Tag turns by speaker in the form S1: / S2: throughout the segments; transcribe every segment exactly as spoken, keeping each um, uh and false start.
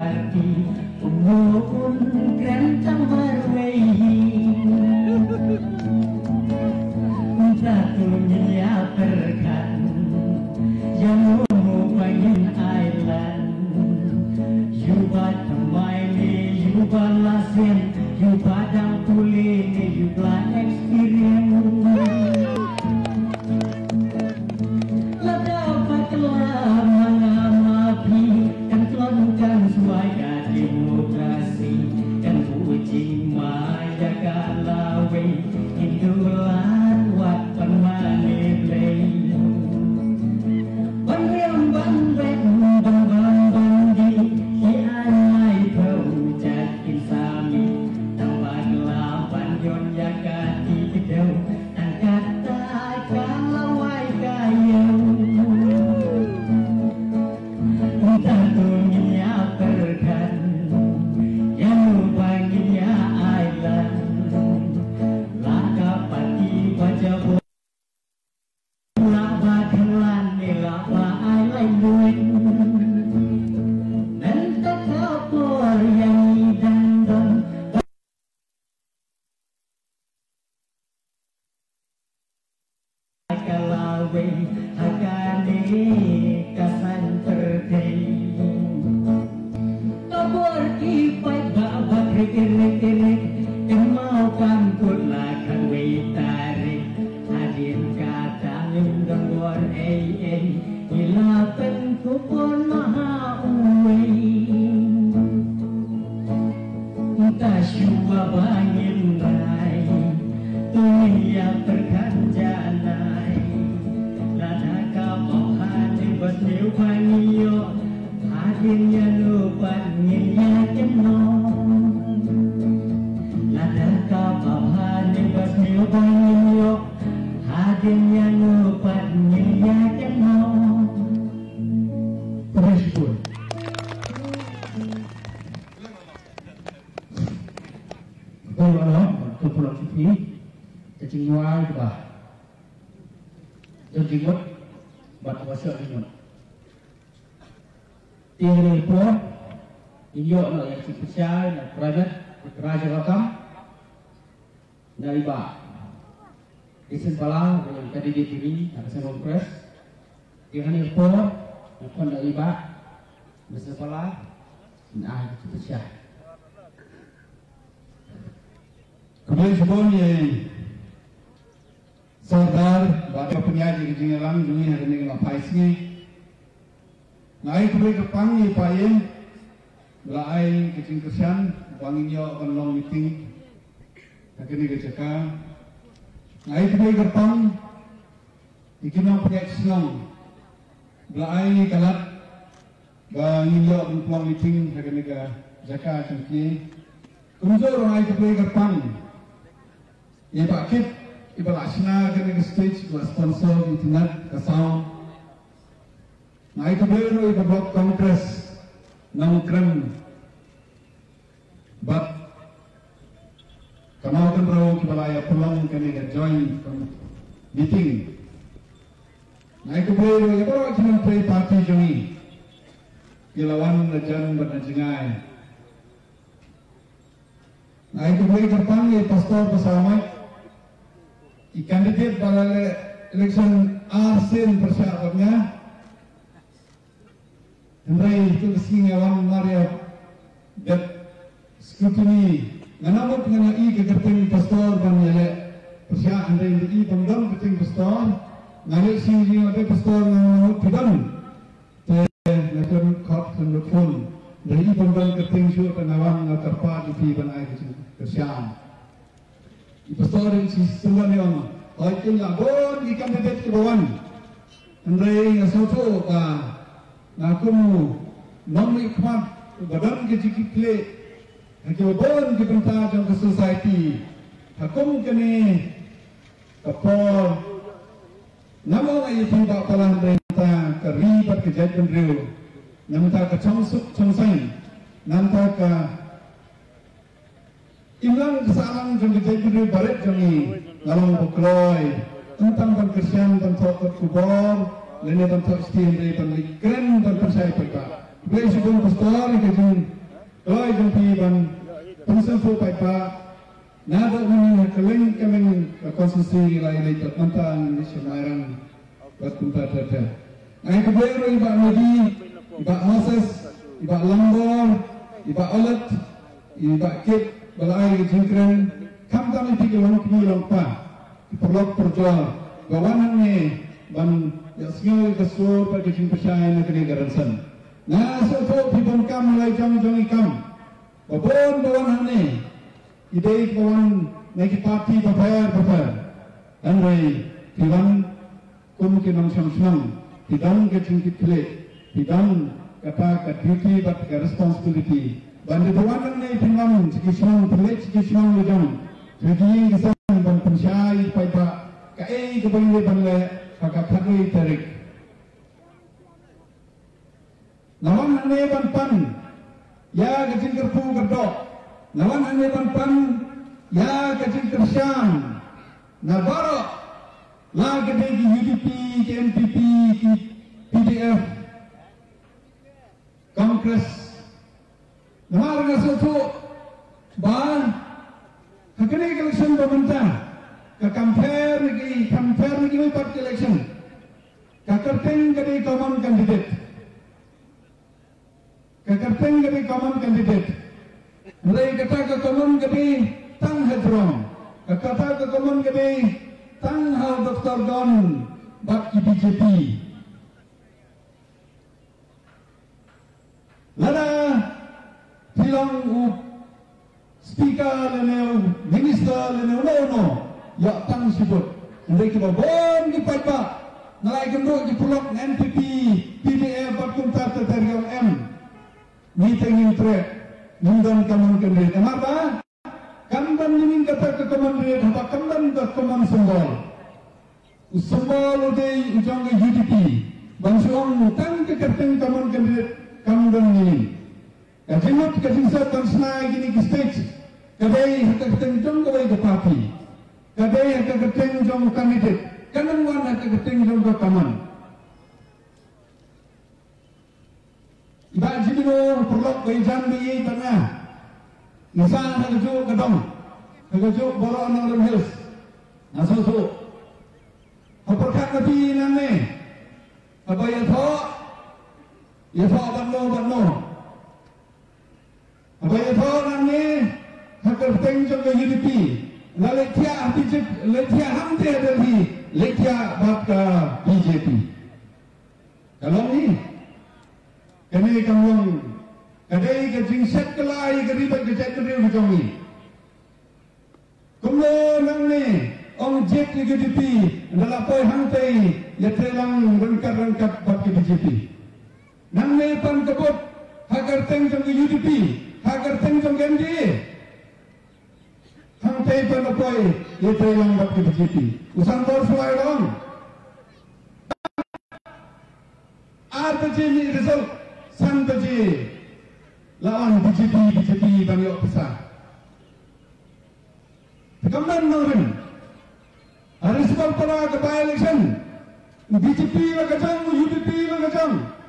S1: umurun kerentang berwei satunya perkan yang mengubahkan island yubat temai ni yubat lasen yubat yang tuli ni yubat experience dapat telah mengamati dan kelonkan suaya demokrasi dan puji maya kalawe indulan wat permane play banyak banyak banyak bandi si ai thâu chặt insami tambah lapan yon yakati kidau dan kata kalawai kayu tentunya perkan yang baginya island laka pati baca bola bakalan nilapa island duit dan tak kapur yang dandon kalawe akane kasan terkei kabur kipai babak rekenek-rekenek yang mau kampur lakan tarik hadir kata ngundang luar ei-ei hilapan kupon maha uwe entah syuba bangin rai dunia perkanjanai lana kamohan berniu pangiyo hadirnya lupa nginya kenong lana kamohan berniu pangiyo hadirnya lupa nginya kenong bersyukur betul Allah betul pulau Cipi cacing nuai bah cacing mut bat kuasa ini tinggal itu iyo nak yang spesial nak private raja rakam dari bah isin pala yang tadi di T V ada sebelum press tinggal itu nak dari bah besar pala nah spesial kemudian sebelumnya Sardar bapa penyaji kejingalan dunia hari ini ngapai sini ngai kemudian kepangi payeng belai kecing kersan bangin yo akan long meeting akhirnya keceka ngai kemudian kepang ikinong penyak senang belai kalat bangin yo akan long meeting akhirnya keceka cengki kemudian ngai kemudian kepang ia pakit iba lasna kena ke stage buat sponsor di tinat ke sound naik ke beliau iba buat kongres nongkrem but kenal kan bro kibalaya pulang kena ke join meeting naik ke beliau iba buat cuma play party jongi ilawan lejan bernajengai naik ke beliau terpanggil pastor bersama kandidat pada election arsen persyaratannya Hendrai itu kesingawan Maria dat scrutiny nganamut dengan i kegerting pastor banyak persyaratan Hendrai i pemdam keting pastor ngalek sini ada pastor nganamut pidam teh nakon kot kendukun dari pemdam keting syur penawang terpa di banai persyaratan pastor yang semua ni orang, orang yang bon ikan bebek ke bawah, Hendrai ngasoto ka, ngakumu, nomi kuat, badan kecik kle, ngaku bon kebentar dalam society, hakum kene, kapor, nama lagi tidak palang berita keribat kejadian real, nampak kecongsuk congseng, nampak ke Imam kesalahan jom dijadi barat jami dalam bukloi tentang pengkersian tentang kubur, lainnya tentang istimewa dari pemikiran dan percaya perkara. Play sebelum pastor kejung oi jung pi ban pensen fu pai pa nada ini keleng keleng konstitusi lai lai tak mantan di Semarang buat tempat ada. Nah kemudian iba Nadi, iba Moses, iba Lambor, iba Olet, iba Kip, balai jengkren, kam kami tiga long pi long pa, perlok perjual, bawanan ni ban ya singal kesur pada jeng percaya negeri garansan. Nah sebab pibon kam lai jam jam ikam, babon bawanan ni, ide kawan naik parti berbayar berbayar, dan rai pibon kumkin ang sang-sang, tidang kecingkit klik, tidang kata ke duty but ke responsibility. Banda bawanan ni pimam, sikisang pelik, sikisang lejang, sejing kisang ban pensyai paipa, kai kebangi banle, kakak kakak tarik. Lawan ane ban pan, ya kecing kerpu kerdok. Lawan ane ban pan, ya kecing kersyang, nabarok. Lah kedai di U D P, K M P P, P D F, Kongres, nama orang satu, bah, kedai election pemerintah, ke compare lagi, compare lagi mai party election, ke kerteng kedai common candidate, ke kerteng kedai common candidate, mereka kata ke common kedai tang hadrong, ke kata ke common kedai tang hal Doktor Don bak B J P. Lada tilang u speaker leneu minister leneu no no ya tang sebut. Mereka kita bon di paipa nalai genduk di pulak N P P P D F bak kuntar terteriam M meeting in track mundan kaman kendit. Kenapa? Kamdan ini kata ke komandir, apa kamdan ke komand sembol. Sembol udah ujung ke U D P. Bangsuang tang ke kerteng komand kandidat kamdan ini. Kajimut kajimsat dan senai gini ke stage. Kadai hak kerteng jong kawai ke parti. Kadai hak kerteng jong kandidat. Kanan wan hak kerteng jong ke kaman. Iba jibino perlok bejan biye tengah. Nisang hagajuk kadang, hagajuk borok Northern Hills, nasusu. Apakah nabi nane? Apa ya thok? Ya thok banno banno. Apa ya thok nane? Hakar tengjong ke U D P. Laletia abijek, letia hamde dari letia baka B J P. Kalau ni, kini kamu kadai ke jingset kelai ke ribet ke jatuh ke jongi. Kumlo nang ni, ong jet ke U D P, adalah poi hantai, ya telang rengkat-rengkat bab ke B J P. Nang ni pan kebut, hagar teng jong ke U D P, hagar teng jong ke M D A. Hantai pan poi, ya telang bab ke B J P. Usan bor sulai dong. Apa je ni result? San je. Lawan B J P, B J P banyak besar. Kemudian Norin, hari sebab pada ke by election, B J P lah kacang, U D P lah kacang,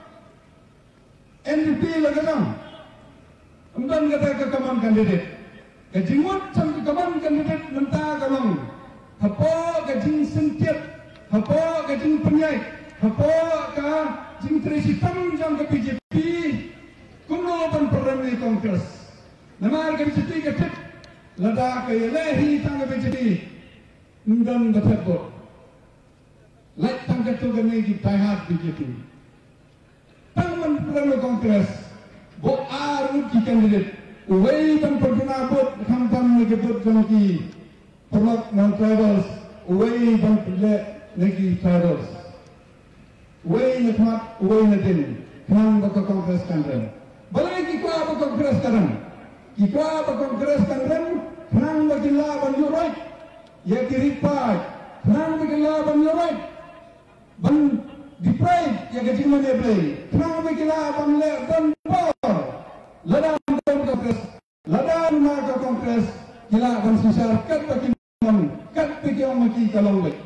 S1: N D P lah kacang. Kemudian kata ke kaman kandidat, kejimut sampai kaman kandidat mentah kalong, apa kejing sentiap, apa kejing penyai, apa kejing terisitam jam ke B J P. Kuno pan peran ni Kongres. Nama ke B J P ketik, lada ke lehi tang B J P, ndan bertepuk. Lek tang ketu gani di pihak B J P. Tang man peran ni Kongres, bo arut ki kandidat. Uwei pan perdana bot kam tam ni kebut jangki perlok non travels. Uwei pan pelak lagi travels. Uwei nikmat, uwei nadin. Kenang baka Kongres kandidat. Balai kita apa kongres sekarang? Kita apa kongres sekarang? Kenang bagi laban yurai, ya kiripai. Kenang bagi laban yurai, ban dipray, ya kecil mana play. Kenang bagi laban le dan bor. Ladang kongres, ladang naga kongres, kila ban susar kat bagi man, kat bagi orang maki kalau le.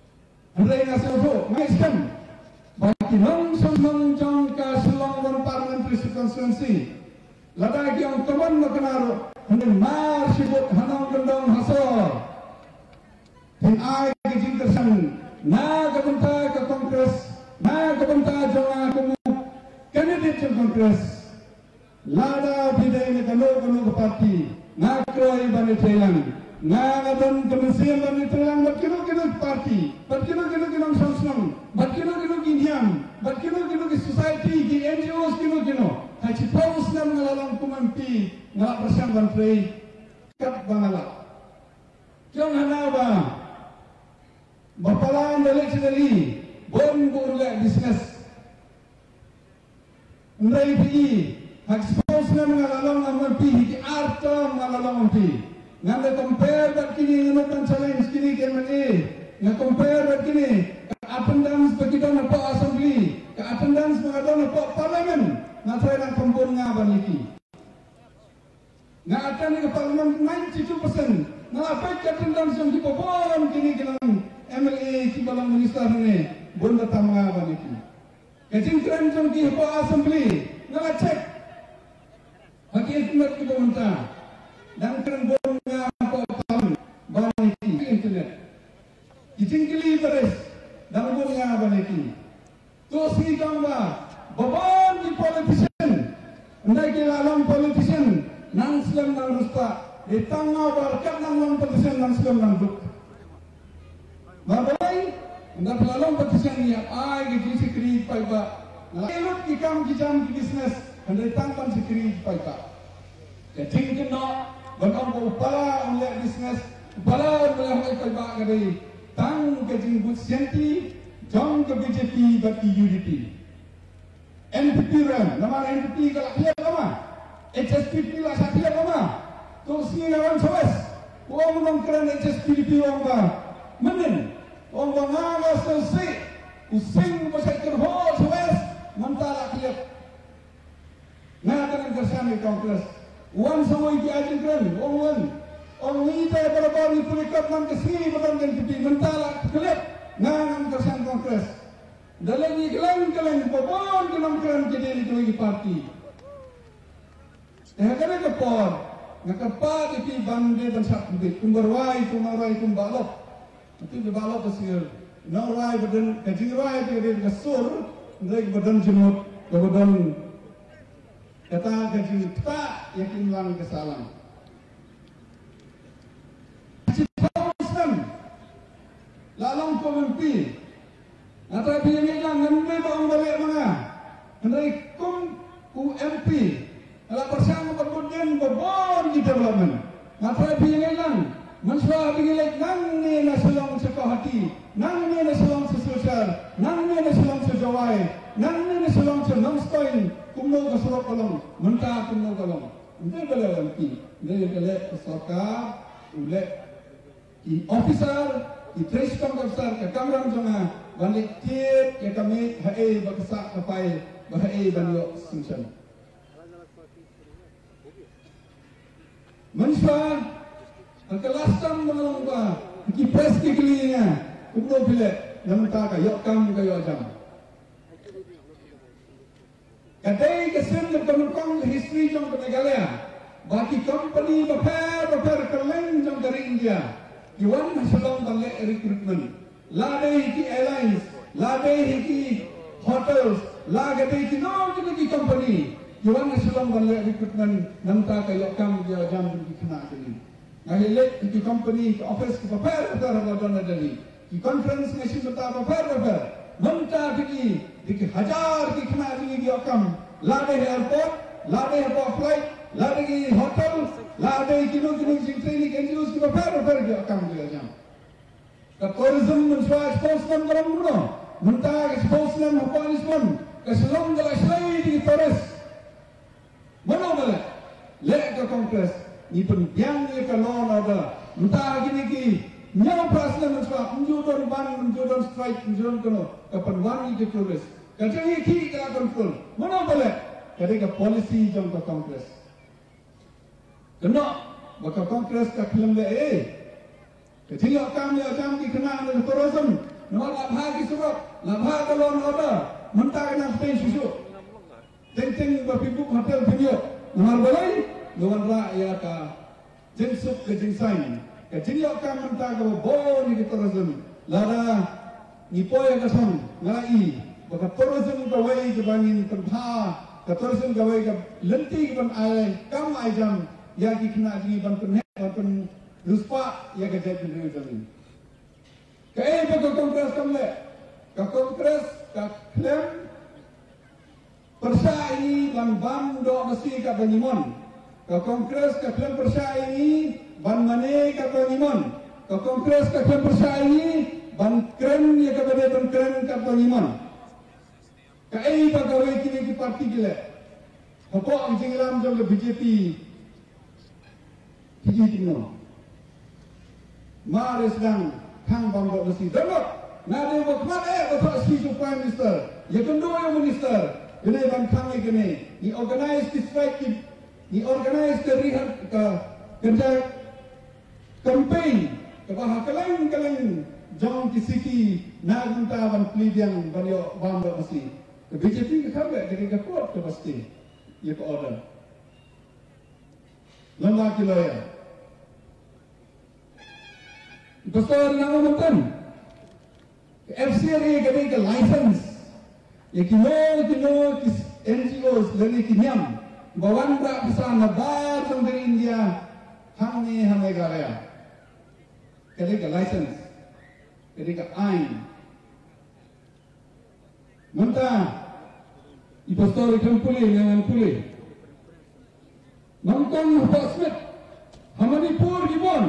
S1: Andai ngasih tu, maiskan. Bagi nong song nong jong ka selong ban par constituency. Lada ki ang kaman na kanaro. Hindi mar sibot hanang gandang hasor. Tin ay kajingkersan na kabanta ka Congress, na kabanta jong ako candidate sa Congress. Lada biday ni kano-kano ka party, na kroy ba ni Thailand, na nabang kemensian ba ni Thailand, ba't kino-kino party, ba't kino-kino kinong samsung, ba't kino-kino kiniyam, ba't kino-kino ki society, ki N G Os kino-kino, ay si Paus na mga lalang kumampi, nga prasyang bantray, kat ba nala. Kiyong hanawa, bapalaan dalik sendiri, bon burula business, Ndai P I, expose na mga lalong ang mga P I, hiki arta mga lalong ang P I. Nga na compare ba't kini nga natang challenge kini K M N A, nga compare ba't kini ka-attendance ba't kita na po assembly, ka-attendance mga daw na po parliament, nga try ng kumpul nga ba niki. Nga attend nga parliament ninety-two percent, nga apay ka-attendance yung kipopon kini kinang M L A kibalang minister ni, bunda tama nga ba niki. Kacing keren jom ki po assembly, nga check. Hakikat kita minta, dan keren bon nga po pam, baniki internet. Kacing kili beres, dan bon nga baniki. To si kamba, babon di politician, ndai kilalang politician, nang Islam nang rusta, di tanga barkat nang non politician nang Islam nang duk. Mabalay. Anda pelalong petisian ni ay gigi sikri pai ba. Ngelot ki kam ki jam ki business anda tangpan sikri pai ba. Keting kena bakam ko pala oleh business pala oleh pai ba kadai tang keting but senti jong ke B J P bati U D P. N P P ram nama N P P kalau dia lama. H S P P lah sakit lama. Tu sini orang sawes. Orang orang keren H S P P orang ba. Menen orang bangga selesai, using pasal kerja sewes, mentara kliat. Nah, dengan kerjaan di Kongres, uang semua itu aja keren, orang orang ini saya berapa ni perikat man kesini bukan dengan pipi mentara kliat. Nah, dengan kerjaan Kongres, dalam ini keren keren, popon keren keren jadi itu lagi parti. Eh, kerana kepor, ngakapar itu bandai dan sakit, kumberwai, kumberwai, kumbalok. Itu di bawah pasir. Nau rai badan kecil rai itu dia kasur, mereka badan jemut, badan kata kecil tak yakin lang kesalahan. Ciptausam, lalang pemimpi, antara pilih yang ngambil bang balik mana, mereka kum U M P, kalau bersama kemudian berbon di development, antara pilih yang Manslah bingilek nang ni na selong sa kahati, nang ni na selong sa social, nang ni na selong sa jawai, nang ni na selong sa non-stoin, kumno ka surok kalong, menta kumno kalong. Hindi bala lampi, hindi bala kasoka, ule, i officer, i trace kong officer, kakamram janga, balik tip, ya kami hae bakasak kapay, bahae banyo sunsan. Manslah ang kalasam mengalong ba, ikipres kikilinya, kumno pila, namun taka, yok kam kayo ajam. Kadai kesan berkembang history jom Meghalaya, bagi company bapar bapar keleng jom dari India, iwan masalah balik recruitment, ladai hiki airlines, ladai hiki hotels, ladai hiki no hiki company, iwan masalah balik recruitment, namun taka, yok kam kayo ajam di kena ini. Ahilet di company, di office, di papar, betul betul nadali. Di conference mesin betul papar betul. Mentah pergi, di hajar di kena di diokam. Lade airport, lade airport flight, lade di hotel, lade kino kino sing training engineers di papar betul diokam dia jam. Ke tourism mensuai expose nam dalam muno. Mentah expose nam hapanis pun. Keselong dalam selai di tourist. Mana mana? Lek ke Kongres. Ni pendiang ni kalau ada, entah gini ki, nyawa perasaan manusia, menjudon ban, menjudon strike, menjudon kono, kapan wani ke turis, kerja ni ki kita kontrol, mana boleh, kerja ke polisi jom ke Kongres, kena, baka Kongres ke film le, eh, kerja kami jam ki kena dengan tourism, nama labha ki surat, labha kalau ada, mentah kena stay susu, Teng-teng bapibuk hotel penyo. Nomor balai, luan ra ya ka jensuk ke jensai. Ka jinyo ka menta ka bo ni ke tourism. Lara ni poya ka song ngai. Baka tourism ka wai ke bangin tempha, ka tourism ka wai ka lenti ke ban ai, kam ai jam ya ki kena ji ban pen ban ruspa ya ka jai pen jam. Ka eh baka kongres kam le. Ka kongres ka klaim persa ini ban ban do mesti ka Banyimon. Ka kongres ka klaim persa ini ban mane ka Banyimon. Ka kongres ka klaim persa ini ban kren ya ka bade ban kren ka Banyimon. Ka ai ba ka wei kini ki parti gile. Hapo ang jinglam jong le B J P. Kiji tino. Mare sedang kang bang do mesti demok. Nade mo kmat eh ba si prime minister. Ya kedua yang minister. Kene ban kami kene, ni organize the strike, ni organize the rehat ke kerja campaign, ke bahasa keleng keleng jong kisiki nagunta ban pilihan ban yo ban mesti. Ke B J P ke kabe ke ke kuat ke pasti, ye ke order. Lama kilo ya. Pastor nama mantan. F C R A ke ke license. Ya kilo kilo N G Os dari kinyam bawan rak besar nabar dari India hamne hame galaya kali ke license kali ke ain manta ipastor ikan puli dengan puli nongkong Smith hamani pur gibon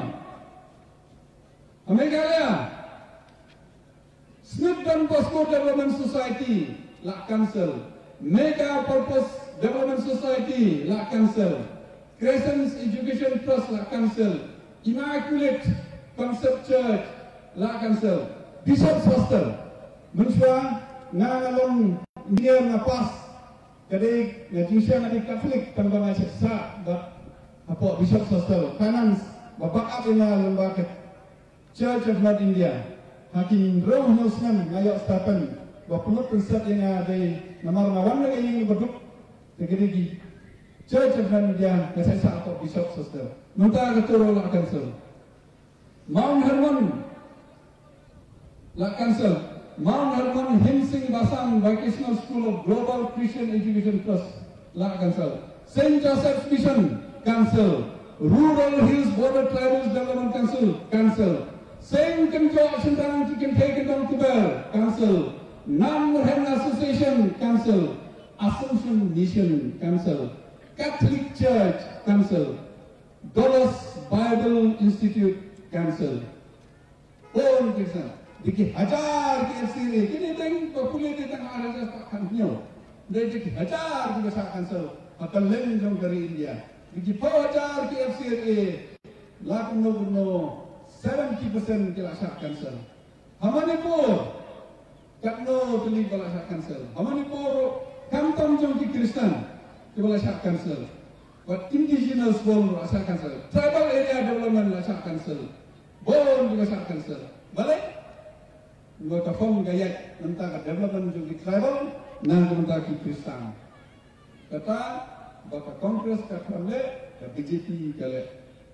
S1: hame galaya Smith dan Passport Development Society la cancel. Mega Purpose Development Society la cancel. Crescent Education Trust la cancel. Immaculate Concept Church la cancel. Bishop's Hostel mensua ngalong dia ngapas kadai ngajisya ngadi Katolik tambah seksa ba apa Bishop's Hostel finance bapak up ina lembaga Church of North India hakim roh nosnam ngayok stapen Bapak prinsip yang ada nomor nawan lagi yang berduk tegedi church of India kesesa atau bishop sister minta ketua la cancel Mount Hermon la cancel Mount Hermon Himsing Basam Vocational School of Global Christian Education Trust la cancel Saint Joseph's Mission cancel Rural Hills Border Tribal Development Council cancel Saint Kenjo Action Tangan Chicken Taken Down to Bear cancel Nam-Murhan Association cancel, Assumption Mission cancel, Catholic Church cancel, Dolos Bible Institute cancel. Oh, kisah. Dikit hajar K F C ni. Kini teng popular di tengah ada tak nyo. Dari dikit hajar juga sa cancel. Akan lain jom dari India. Dikit hajar K F C ni. Laku no no seventy percent kila sa cancel. Hamani pun. Katno tuli bala syak cancel. Amani poro kantam jong ki Kristen ki bala syak cancel. But indigenous bol la syak cancel. Tribal area development la syak cancel. Bol juga syak cancel. Balik ngota fom gayat nanta ka development jong ki tribal nang nanta ki Kristen. Kata baka kongres ka khamle ka B J P kale.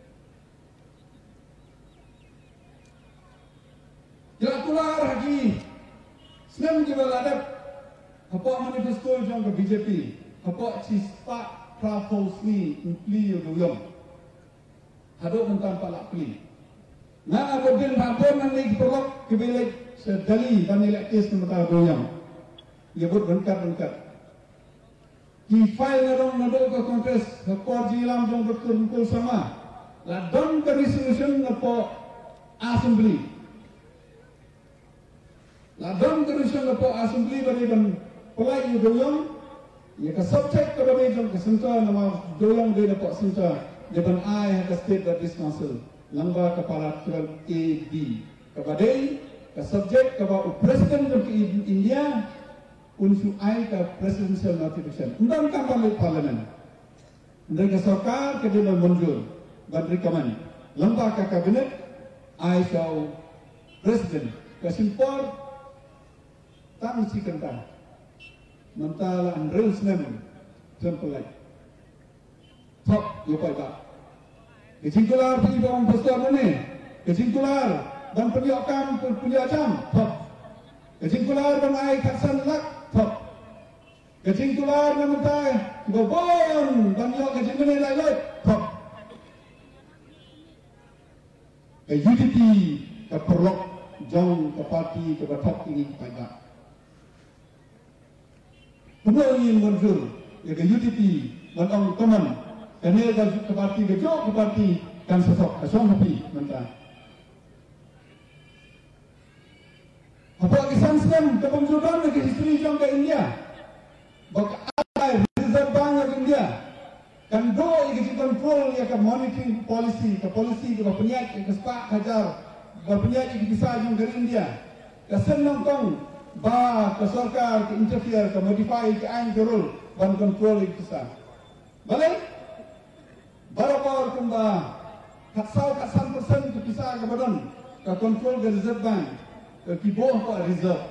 S1: Ya keluar lagi Senang juga ladap apa manifesto jong ke B J P apa cispa propose ni impli yodoyom hadok mentang palak pli na abodin babon nanti perlok kebelik sedali banilak kes mentang yodoyom ia buat bengkat-bengkat di file nadong nadok ke kongres ke korjilam jong berkumpul sama ladon ke resolution apa assembly Ladang terusnya lepo assembly bagi ban pelai doyong, ia ke subject ke bagi jom ke sentra nama doyong dia lepo sentra dia ban I ke state baptist council lamba kepala tuan A D kepada ke subject ke bawah presiden jom ke India unsur I ke presidential notification undang kampanye parlimen dari ke sarkar ke dia menunjuk ban recommend lamba ke kabinet I show presiden ke simpor tang si kentang mentala andrel senem Simple like. Top, lupa tak. Kesimpulan pergi bawang pastor mana? Kesimpulan dan pendiakan pendiakan top. Kesimpulan dan air kaksan lak top. Kesimpulan dan mentai bobon dan yok kesimpulan lain top. Ke U D P ke perlok jong ke parti ke top ini pada. Semua ingin muncul ya ke U D P dan teman. Kerana ke parti ke jok ke parti kan sosok asong happy mentah. Apa kesan Islam ke pemjudan ke history jong ke India. Bak ada Reserve Bank ke India. Kan do ke control ya ke monitoring policy ke policy ke penyiap ke sepak hajar ke penyiap ke kisah jong ke India. Kesan nongkong ba ke sarkar ke interfere ke modify ke ain ke rule ban control ke kisah. Balik Berapa kumba katsau katsan persen ke kisah ke badan ke kontrol ke Reserve Bank ke kiboh ke reserve.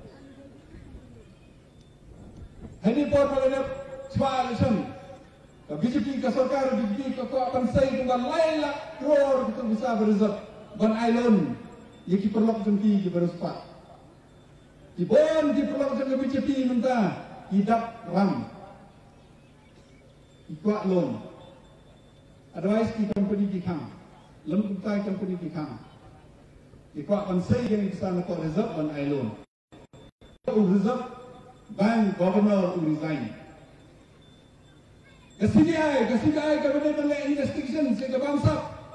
S1: Ini pun mengenai cepat election ke B J P ke sarkar B J P ke kuatan saya kumba lain lah kror kita bisa bereserve ban island yang kiperlok jengki ke beruspat. Kibon kiperlok jengki B J P mentah hidup ram ikuat loan. Otherwise, the company become, lem kumtai company become. Ikuat pansai yang kita nak reserve dan island. Reserve bank governor resign. Ke C B I, ke C B I cabinet dan investigation sehingga bangsa.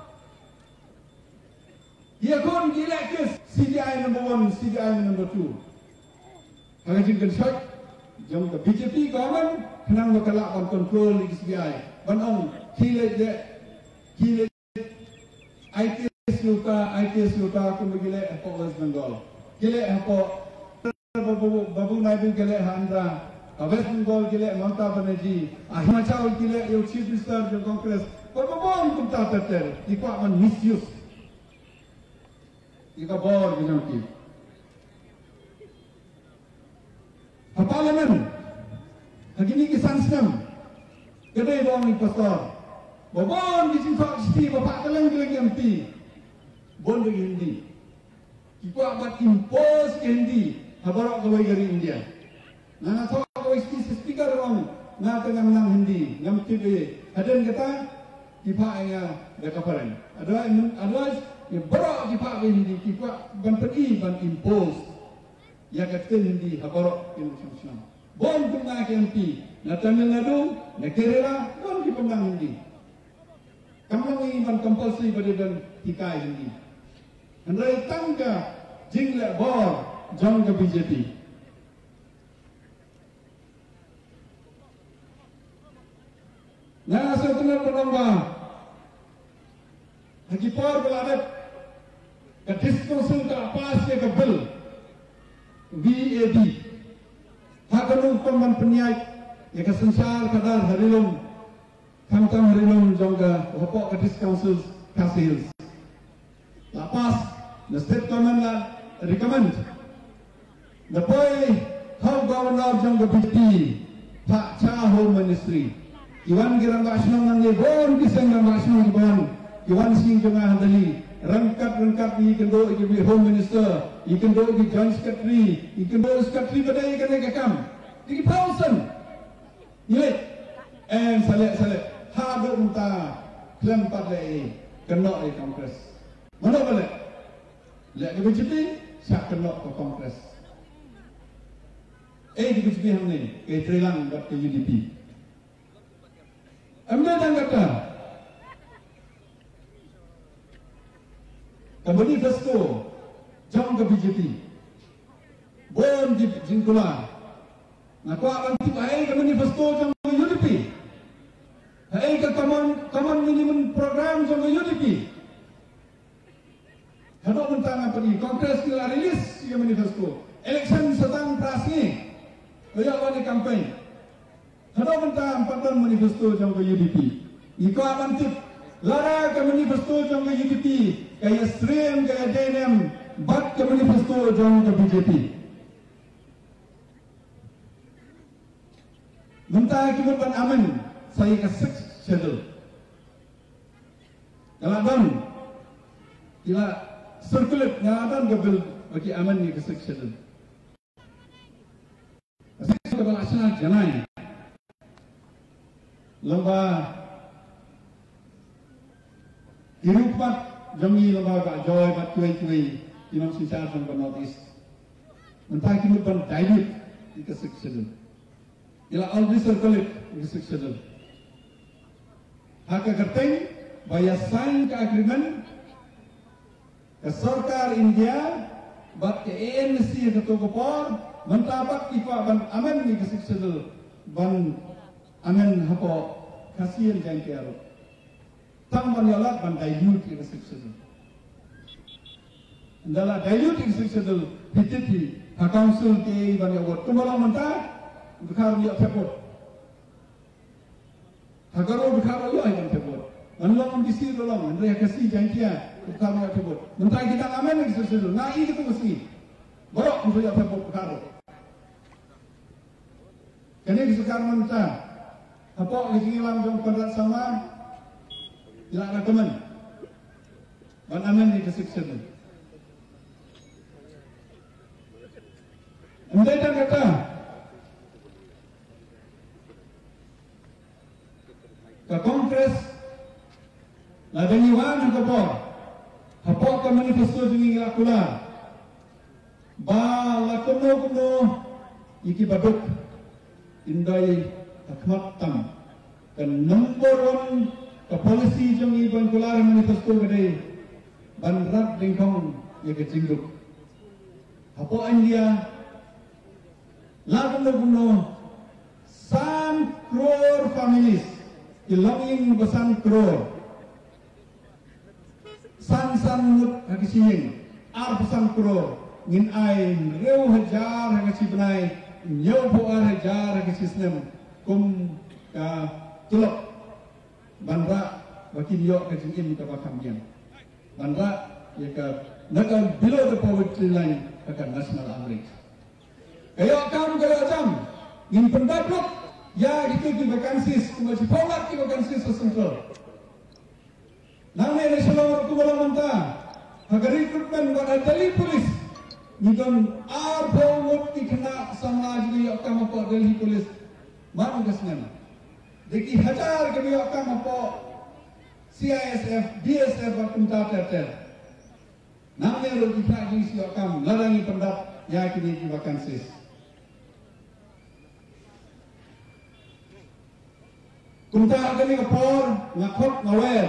S1: Ia kon gila kes C B I number one, C B I number two. Kalau jengkel shot, jom ke B J P government, kenang makalak on control di C B I. Banong kilat dia. Kile I T S luka, I T S luka aku begile apa West Bengal. Kile apa babu babu Naidu kile Andhra, West Bengal kile Mamata Banerjee, Himachal kile your Chief Minister of Congress. Berbabon kumta terter, ikut man misuse. Ika bor bijam ki. Parlimen, hari ini kisan senam, kedai bawang ni pastor. Babon di sini fakti bapak keleng keleng M P, bon bagi Hindi. Kita buat impose Hindi, habarok kawai dari India. Nah, so kawai speaker orang, nah tengah menang Hindi, yang T V. Hadan kata, kita ayah dekaparan. Ada ada yang berok kita Hindi, kita ban pergi ban impose. Ya kata Hindi, habarok international. Bon pernah M P, na Tamil Nadu, na Kerala, bon kita menang Hindi. Kamu ingin compulsory pada dan tikai Hindi. Andai tangga jingle bor jong ke B J P. Nah, saya telah bernamba. Haji por beladat ke diskursul ke apa sih ke bill V A D. Hakanung peman penyaik ya ke sensar kadar harilum. Kamtam harilum jongga hopok ke diskursul kasih. Lepas, the state government lah recommend. The boy how governor jongga B J P Pak Cha Home Ministry. Iwan girang bakshong nang lebon kisang nang bakshong ibon. Iwan sing jongga handali. Rangkat rangkat di kendo iki Home Minister, iki kendo iki Joint Secretary, iki kendo Secretary badai kene kakam. Iki thousand. Yoi. And selek selek. Hado unta klaim padai kena di Kongres. Mana boleh? Lek ke B J P, siap kena ke Kongres. Eh di B J P hamne ke Trilang buat ke U D P. Ambil dan kata Kembali Festo jom ke B J P. Bon di Jingkula. Nah, kau akan tiba hai ke manifesto jom ke U D P. Hai ke common common minimum program jom ke U D P. Hendak mentang apa ni? Kongres telah rilis ke manifesto. Election sedang prasni. Banyak wani kampanye. Hendak mentang patan manifesto jom ke U D P. Iko akan tip lara ke manifesto jom ke U D P. Kaya stream kaya D N M bat ke manifesto jom ke B J P. Mentah kita ban aman saya ke six schedule. Kalau dan kita circulate ngadan gabil bagi aman ni ke six schedule. Saya ke balasana janai. Lomba hirupat jami lomba ka joy bat kuai kuai inom sisa sang notis. Mentah kita ban dilute ke six schedule. Ila already circulate ke six schedule. Hak kerteng bayar sign ke agreement ke Sarkar India bat ke A N C ke Togopor mentapat ifa ban aman ni ke six schedule ban aman hapo kasihan jangan kiaro. Tang ban yalat ban dilute ke six schedule. Dalam dilute ke six schedule hititi ha council ke ban yawat tumala mentah Bukhar dia pepot. Agaro bukhar Allah yang pepot. Anlong disir long, andai kasih jantia bukhar dia pepot. Mentah kita aman lagi sesuatu. Nah ini tu mesti. Borok untuk dia pepot bukhar. Kini di sekarang mentah. Apa lagi hilang jom pendat sama? Tidak ada teman. Ban aman di sesuatu. Andai dah kata. Ke Kongres ada niwan ke apa? Apa ke manifesto ini akula? Ba la kuno kuno iki baduk indai takmat tam. Kan number one ke polisi jong iban kular manifesto gede ban rat dingkong ye ke jingduk. Apa India la kuno kuno san crore families Ilanging besan crore san san mut hakising ar besan crore ngin ai reu hajar hakisi benai nyau po ar hajar hakisi snem kum ka tulok bandra baki yo ka jingin ka bakam yang bandra ya ka naga below the poverty line ka national average kayo kam kayo jam ngin pendapat ya itu di vakansis, masih pola di vakansis sentral. Namanya nasional aku malam mentah. Agar rekrutmen buat Delhi polis, nikam arbo mut dikena sama jadi akam apa Delhi polis, mana kesana? Deki hajar kami akam apa C I S F, B S F akan terter. Namanya lo dikena jadi si akam larangi pendat ya kini di vakansis. Kunta kami kapor ngakot ngawel.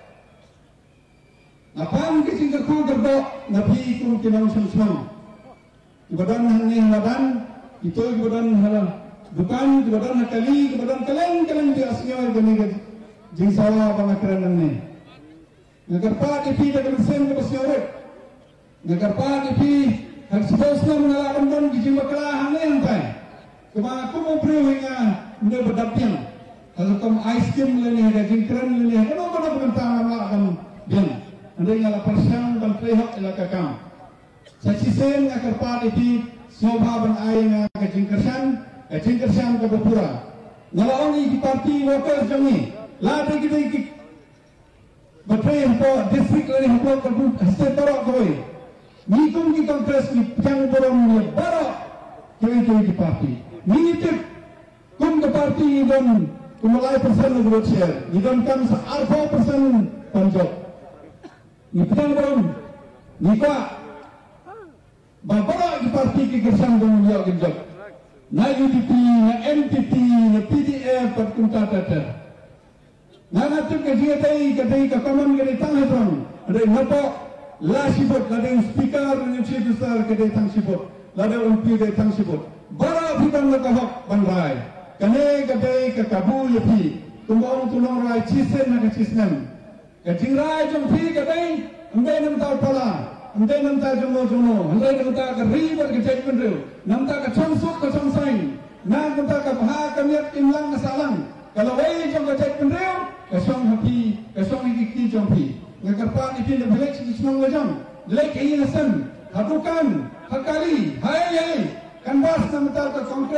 S1: Napang kising kaku gerbok nabi kum kinang samsam. Ibadan hani haladan itu ibadan halal. Bukan ibadan hakali ibadan kaleng kaleng di asnya gani jing sawa pangakaran nang ni. Nagarpa dipi dalam sen ke pasyore. Nagarpa dipi hak sebosna mengalakan don di jing bakala hang entai. Kema aku mau prewinga nda berdapyang. Kalau kamu ice cream leleh, daging keren leleh, kenapa kamu berkata nama akan biang? Anda yang lapar siang dan prehok elaka kamu. Saksi sen akar pad itu snowball ban air nga kajing kersan, kajing kersan ke Bapura. Ngalawan di parti workers jami, lada kita ikut. Batray hampo district leleh hampo kerbu hasil torok koi. Nikum di kongres ni piang borong ni barok koi koi di parti. Minitip kum ke parti dan Kumalai persen vote share, idamkan searba persen panjok. Ni petang bom, ni kuat. Bapak di parti kegersan bom dia genjok. Na U D P, na M P P, na P D F berkunta tata. Na natuk kerja tadi, kerja kekaman kerja tangga bom. Ada apa? La sibut, ada speaker, ada chief besar kerja tang sibut, ada M P kerja tang sibut. Bara bidang lekahok bandrai. Kene kadai ke kabu yapi, tumbang tulung rai cisen nak cisnem. Kajing rai jom pi kadai, andai nam tahu pala, andai nam tahu jomo jomo, andai nam tahu ke river ke judgment real, nam tahu ke chongsuk ke chongsain, nam tahu ke bahar kamiat imlang ke salang. Kalau wei jom ke judgment real, ke chong hapi, ke chong ikiki jom pi. Ngakarpan ipi le belek si chong lejam, lek ini nasem, hadukan, hakali, hai hai, kanbas nam tahu ke kongres.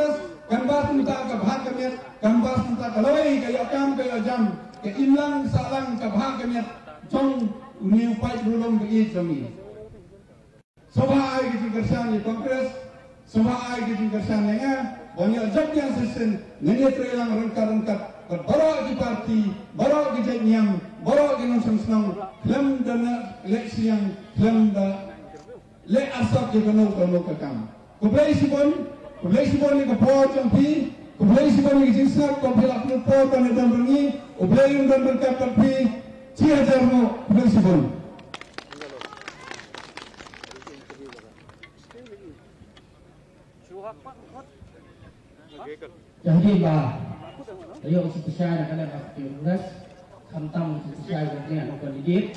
S1: Kanbas minta kabah kami, kanbas minta kaloi kayak kam kayak jam, ke inlang salang kabah kami, jong uniu pai belum ke kami. Sabah ay kita kersan di Kongres, sabah ay kita kersan yang banyak job yang sesen, nanya terelang rengkat-rengkat, berbarok di parti, barok di jadinya, barok di nusang-nusang, klaim dan eleksi yang klaim dan le asap di kanau-kanau kekam. Kublai sibon, kublai sibon ni kapor jampi, kublai sibon ni jinsap, kublai laknul por dan dan berengi, kublai yang dan berkat tapi cia jarno kublai sibon.
S2: Jadi bah, ayo spesial nak kena pakai beras, kantang spesial dengan orang didik.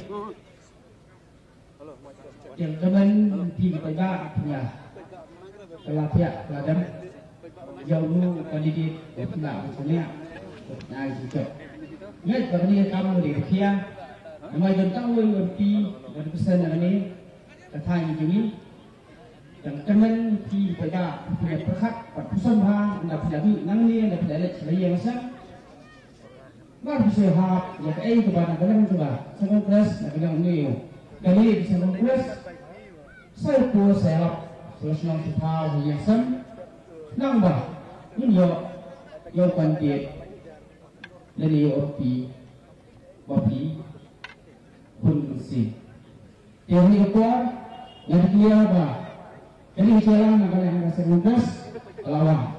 S2: Yang teman pergi ke Taiwan punya pelatihan pelajar jauh kandidat berpindah misalnya naik juga. Ingat kalau ni kamu di Rukia, nama jentang woi berpi berpesan ini katanya begini. Yang teman pergi ke Taiwan punya perhak berpesan bahan anda pelajari nang ni anda pelajari selai yang sang. Baru bisa hak ya kai kepada kalian coba sangat keras nak bilang ni. Kali bisa mengurus saya pun saya sosial sipau yang sem nambah ini yo yo kandidat dari opi opi pun si yang ini keluar yang dia apa ini jalan nak kalian rasa mengurus lawan.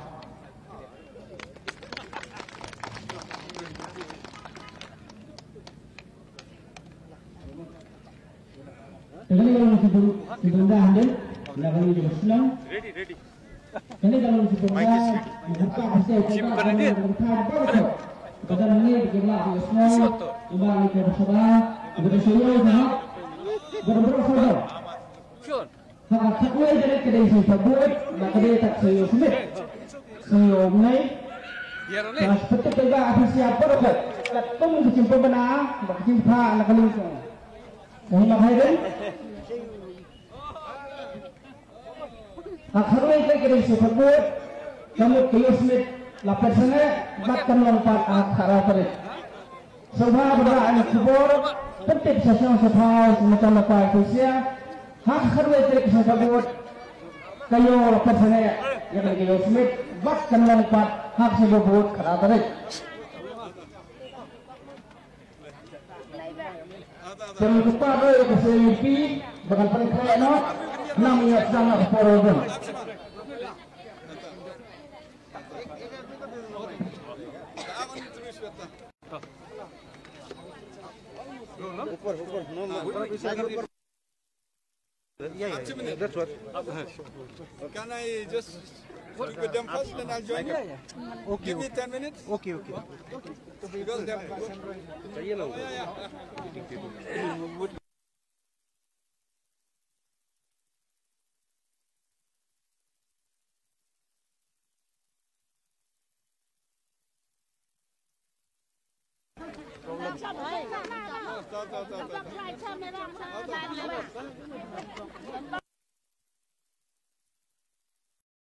S2: Jadi kalau kita kita anda, nak kali juga senang. Ready, ready. Jadi kalau kita anda buka hasil kita akan berkata apa? Kita ni kita nak senang. Cuba kita bercoba, kita bersyukur sangat. Berberapa sahaja. Sure. Hak takwa jadi kedai saya buat, nak kedai tak saya submit. Saya ni. Nah, seperti kita apa siapa orang? Ketum kecimpa benar, kecimpa nak kali. Kau nak hairan? Akhirnya kita kira sebut kamu kiosmet lapar sana bahkan lompat akhara terik. Sebab berada anak kubur penting sesuatu sesuatu macam apa itu sia. Akhirnya kita sebut kayu lapar sana yang kiosmet bahkan lompat hak sebut akhara terik. Jangan lupa boleh keselimpi bakal paling kaya no namanya sangat porogan. Upar upar no no. Yeah, yeah, that's what. Can I just speak with them first, then I'll join you? Okay. Give me ten minutes. Okay, okay. Because they have to go. Stop, stop, stop, stop.